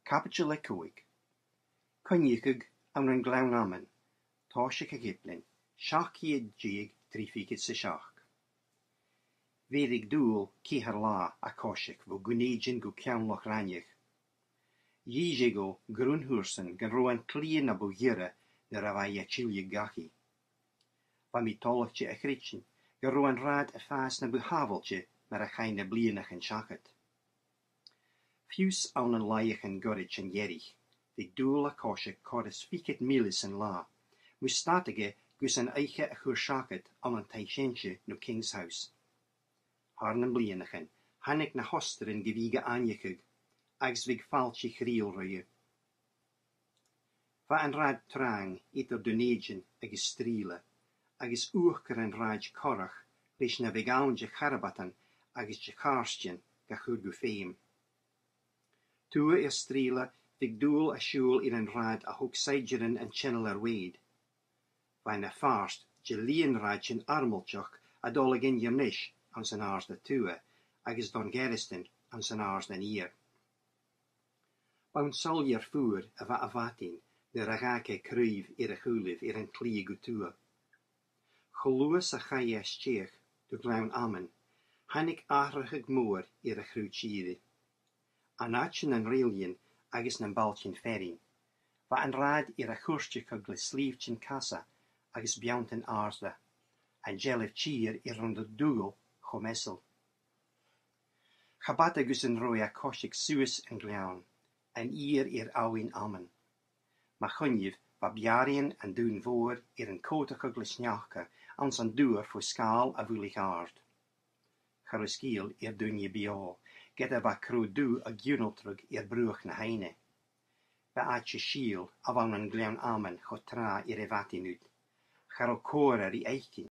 Capitula Cúig. Coinníochaig an gleann amann, Táisich a Ghiplinn, 700 tríofaigid sa 7. Mhéadfaidh dúil cíthar lá a cóisich bhó gúnéidjin go ceannlach raineach. Dhíosaigh ó grúnthúrsan gan raibh an cliath na bó dhiarra na ra bhaith a tíoladh gachaí. Ba mí tálachte a chreitin go raibh an rad a phas na bó haballte mar a chain na blianach an seachad. Fiús ann an laigheach an gorid an dheirich, bhí dúil a cóisich córas 20 mílis an lá, mu státaige gus an aiche a chuair seachad an taishénse nó King's House. Thar an blianachan, tháinig na hostarin go bhíoga ainneachaig, agus bhíg fáilte chrial roiú. Ba an rad trang idir Dunéidjin agus Stríla, agus uachcar an ráid corach leis na bhíg ann de charabatan agus de cháirstein ga chuir go féim. Tua ar Stríla bhíg dúil a siúil ar an rad a thug saidiran an channel ar Wade. Ba na fást de líon ráid sin armolteach a dóla ginnear níis an san áras na tua, agus don Geriston an san áras na níor. Ba an solí ar fuair a bheith a bhatín na ragacha críomh ar a chúlamh ar an clí go tua. Choluas a chaie steach do gleann amann, tháinig áthrachaig mór ar a chrúd siad. An áitsin an réalíonn agus na bailte ferrin, ba an rad ar a chuirsteach le slíomhtin casa agus beant an ársla, an geilibh tír ar an do dúil chomesal. Chabat agus an roi a cóisich suas an gleann, an ír ar áhain amann. Ma chuinneamh ba bearíonn an dún mhór ar an cótacha le sneachcha ans an dúr fó scáil a bhuaigh ard. Char scíal ar dúine beá, geda ba crúdú a giúnaltrug ar brúach na haine. Ba áitse síl a bhain an gleann amann chu trá ar a bhatín úd, char ó cóir ar í éicin.